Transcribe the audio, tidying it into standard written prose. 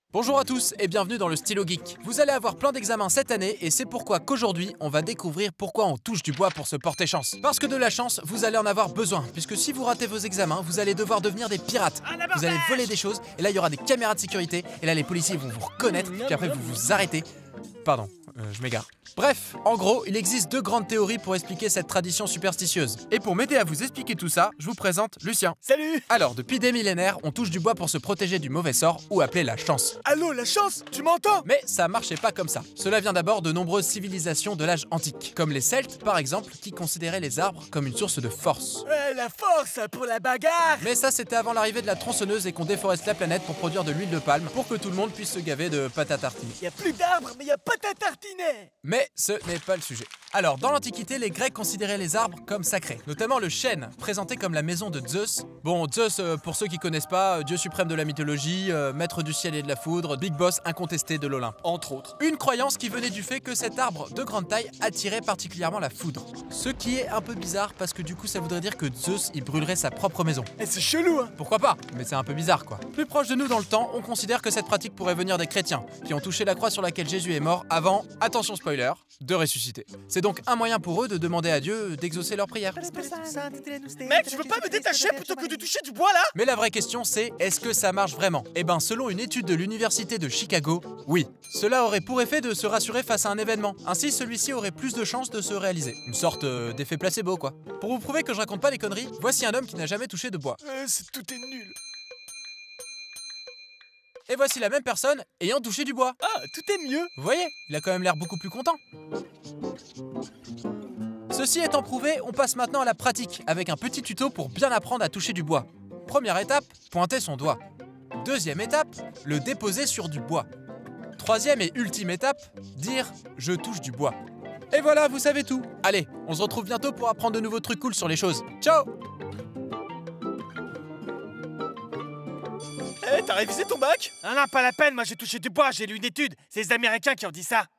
Bonjour à tous et bienvenue dans le Stylo Geek. Vous allez avoir plein d'examens cette année et c'est pourquoi qu'aujourd'hui on va découvrir pourquoi on touche du bois pour se porter chance. Parce que de la chance, vous allez en avoir besoin, puisque si vous ratez vos examens, vous allez devoir devenir des pirates. Vous allez voler des choses et là il y aura des caméras de sécurité et là les policiers vont vous reconnaître puis après vous vous arrêtez. Pardon, je m'égare. Bref, en gros, il existe deux grandes théories pour expliquer cette tradition superstitieuse. Et pour m'aider à vous expliquer tout ça, je vous présente Lucien. Salut! Alors, depuis des millénaires, on touche du bois pour se protéger du mauvais sort, ou appelé la chance. Allô, la chance? Tu m'entends? Mais ça marchait pas comme ça. Cela vient d'abord de nombreuses civilisations de l'âge antique, comme les Celtes par exemple, qui considéraient les arbres comme une source de force. La force pour la bagarre! Mais ça, c'était avant l'arrivée de la tronçonneuse et qu'on déforeste la planète pour produire de l'huile de palme, pour que tout le monde puisse se gaver de pâte à tartiner. Y a plus d'arbres, mais y a pas à tartiner! Mais ce n'est pas le sujet. Alors, dans l'Antiquité, les Grecs considéraient les arbres comme sacrés, notamment le chêne, présenté comme la maison de Zeus. Bon, Zeus, pour ceux qui connaissent pas, dieu suprême de la mythologie, maître du ciel et de la foudre, big boss incontesté de l'Olympe, entre autres. Une croyance qui venait du fait que cet arbre de grande taille attirait particulièrement la foudre. Ce qui est un peu bizarre parce que du coup, ça voudrait dire que Zeus, il brûlerait sa propre maison. C'est chelou, hein! Pourquoi pas? Mais c'est un peu bizarre, quoi. Plus proche de nous dans le temps, on considère que cette pratique pourrait venir des chrétiens, qui ont touché la croix sur laquelle Jésus est mort avant, attention spoiler, de ressusciter. C'est donc un moyen pour eux de demander à Dieu d'exaucer leurs prières. Mec, tu veux pas me détacher plutôt que de toucher du bois là? Mais la vraie question c'est, est-ce que ça marche vraiment? Eh ben, selon une étude de l'université de Chicago, oui. Cela aurait pour effet de se rassurer face à un événement. Ainsi, celui-ci aurait plus de chances de se réaliser. Une sorte d'effet placebo, quoi. Pour vous prouver que je raconte pas des conneries, voici un homme qui n'a jamais touché de bois. Tout est nul. Et voici la même personne ayant touché du bois. Ah, tout est mieux! Vous voyez, il a quand même l'air beaucoup plus content. Ceci étant prouvé, on passe maintenant à la pratique, avec un petit tuto pour bien apprendre à toucher du bois. Première étape, pointer son doigt. Deuxième étape, le déposer sur du bois. Troisième et ultime étape, dire « je touche du bois ». Et voilà, vous savez tout. Allez, on se retrouve bientôt pour apprendre de nouveaux trucs cool sur les choses. Ciao! T'as révisé ton bac? Ah non, pas la peine, moi j'ai touché du bois, j'ai lu une étude. C'est les Américains qui ont dit ça.